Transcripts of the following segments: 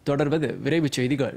தொடர்வது விரைவுச் செய்திகள்.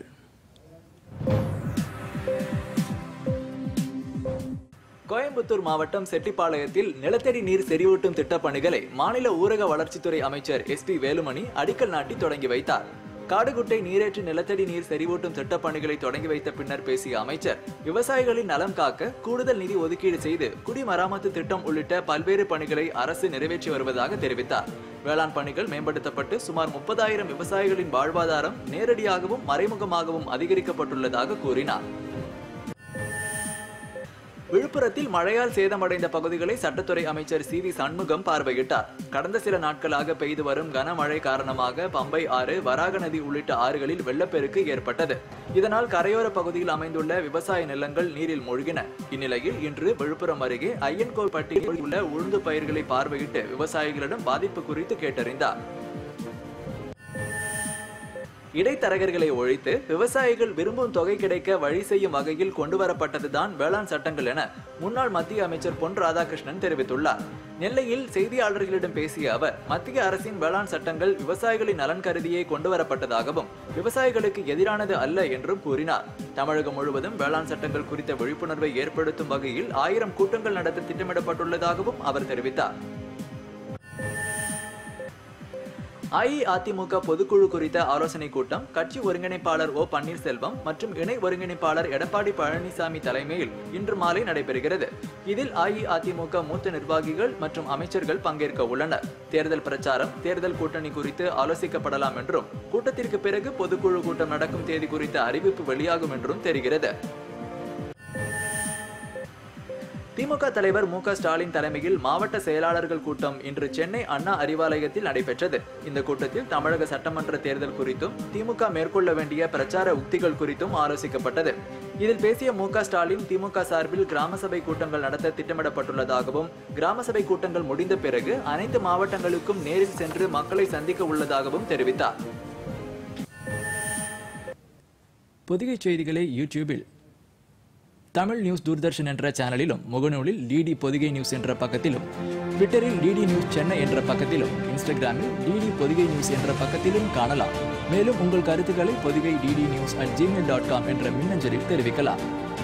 கோயம்புத்தூர் மாவட்டம் செட்டிப்பாளையத்தில் நிலத்தடி நீர் செறிவூட்டும் திட்டப் பணிகளை மாநில ஊரக வளர்ச்சித்துறை அமைச்சர் SP வேலுமணி அடிக்கல் நாட்டி தொடங்கி வைத்தார். காடுகுட்டை நீரேற்று நிலத்தடி நீர் செறிவூட்டும் திட்டப் பணிகளை தொடங்கி வைத்த பின்னர் பேசிய அமைச்சர், விவசாயிகளின் நலம் காக்க கூடுதல் நிதி ஒதுக்கீடு செய்து குடிமராமத்து திட்டம் உள்ளிட்ட பல்வேறு பணிகளை அரசு நிறைவேற்றி வருவதாக தெரிவித்தார். வேளாண் பணிகள் மேம்படுத்தப்பட்டு சுமார் 30,000 விவசாயிகளின் வாழ்வாதாரம் நேரடியாகவும் மறைமுகமாகவும் அதிகரிக்கப்பட்டுள்ளதாக கூறினார். விழுப்புரத்தில் மழையால் சேதமடைந்த பகுதிகளை சட்டத்துறை அமைச்சர் CV சண்முகம் பார்வையிட்டார். கடந்த சில நாட்களாக பெய்து வரும் கனமழை காரணமாக பம்பை ஆறு, வராக நதி உள்ளிட்ட ஆறுகளில் வெள்ளப்பெருக்கு ஏற்பட்டது. இதனால் கரையோர பகுதியில் அமைந்துள்ள விவசாய நிலங்கள் நீரில் மூழ்கின. இந்நிலையில் இன்று விழுப்புரம் அருகே ஐயன்கோப்பட்டியில் உள்ள உளுந்து பயிர்களை பார்வையிட்டு விவசாயிகளிடம் பாதிப்பு குறித்து கேட்டறிந்தார். இடைத்தரகர்களை ஒழித்து விவசாயிகள் விரும்பும் தொகை கிடைக்க வழி செய்யும் வகையில் கொண்டுவரப்பட்டதுதான் வேளாண் சட்டங்கள் என முன்னாள் மத்திய அமைச்சர் பொன் ராதாகிருஷ்ணன் தெரிவித்துள்ளார். நெல்லையில் செய்தியாளர்களிடம் பேசிய அவர், மத்திய அரசின் வேளாண் சட்டங்கள் விவசாயிகளின் நலன் கருதியே கொண்டுவரப்பட்டதாகவும் விவசாயிகளுக்கு எதிரானது அல்ல என்றும் கூறினார். தமிழகம் முழுவதும் வேளாண் சட்டங்கள் குறித்த விழிப்புணர்வை ஏற்படுத்தும் வகையில் 1000 கூட்டங்கள் நடத்த திட்டமிடப்பட்டுள்ளதாகவும் அவர் தெரிவித்தார். அஇஅதிமுக பொதுக்குழு குறித்த ஆலோசனைக் கூட்டம் கட்சி ஒருங்கிணைப்பாளர் O. பன்னீர்செல்வம் மற்றும் இணை ஒருங்கிணைப்பாளர் எடப்பாடி பழனிசாமி தலைமையில் இன்று மாலை நடைபெறுகிறது. இதில் அஇஅதிமுக மூத்த நிர்வாகிகள் மற்றும் அமைச்சர்கள் பங்கேற்க உள்ளனர். தேர்தல் பிரச்சாரம், தேர்தல் கூட்டணி குறித்து ஆலோசிக்கப்படலாம் என்றும் கூட்டத்திற்கு பிறகு பொதுக்குழு கூட்டம் நடக்கும் தேதி குறித்த அறிவிப்பு வெளியாகும் என்றும் தெரிகிறது. திமுக தலைவர் மு.க. ஸ்டாலின் தலைமையில் மாவட்ட செயலாளர்கள் கூட்டம் இன்று சென்னை அண்ணா அறிவாலயத்தில் நடைபெற்றது. இந்த கூட்டத்தில் தமிழக சட்டமன்ற தேர்தல் குறித்தும் திமுக மேற்கொள்ள வேண்டிய பிரச்சார உத்திகள் குறித்தும் ஆலோசிக்கப்பட்டது. இதில் பேசிய மு.க. ஸ்டாலின், திமுக சார்பில் கிராம சபை கூட்டங்கள் நடத்த திட்டமிடப்பட்டுள்ளதாகவும் கிராம சபை கூட்டங்கள் முடிந்த பிறகு அனைத்து மாவட்டங்களுக்கும் நேரில் சென்று மக்களை சந்திக்க உள்ளதாகவும் தெரிவித்தார். பொதிகை செய்திகளை யூடியூபில் தமிழ் நியூஸ் தூர்தர்ஷன் என்ற சேனலிலும், முகநூலில் டிடி பொதிகை நியூஸ் என்ற பக்கத்திலும், ட்விட்டரில் டிடி நியூஸ் சென்னை என்ற பக்கத்திலும், இன்ஸ்டாகிராமில் டிடி பொதிகை நியூஸ் என்ற பக்கத்திலும் காணலாம். மேலும் உங்கள் கருத்துக்களை பொதிகை dd news@gmail.com என்ற மின்னஞ்சலில் தெரிவிக்கலாம்.